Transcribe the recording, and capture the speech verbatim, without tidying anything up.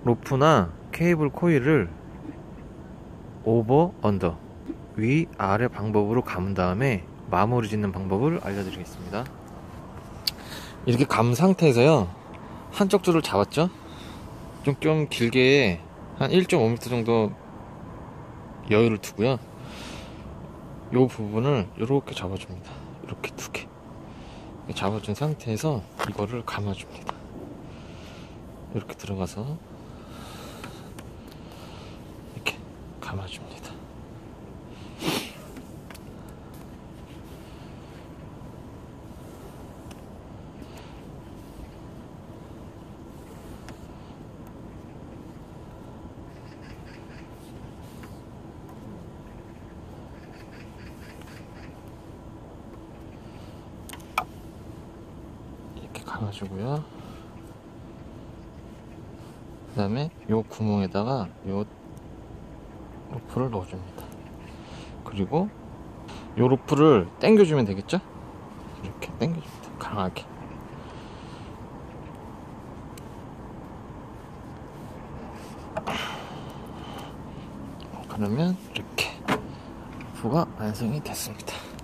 로프나 케이블 코일을 오버, 언더, 위, 아래 방법으로 감은 다음에 마무리 짓는 방법을 알려드리겠습니다. 이렇게 감 상태에서요, 한쪽 줄을 잡았죠? 좀, 좀 길게 한 일 점 오 미터 정도 여유를 두고요, 요 부분을 이렇게 잡아줍니다. 이렇게 두 개 잡아준 상태에서 이거를 감아줍니다. 이렇게 들어가서 이렇게 감아줍니다. 이렇게 감아주고요. 그 다음에 요 구멍에다가 요 로프를 넣어줍니다. 그리고 요 로프를 당겨주면 되겠죠? 이렇게 당겨줍니다. 강하게. 그러면 이렇게 로프가 완성이 됐습니다.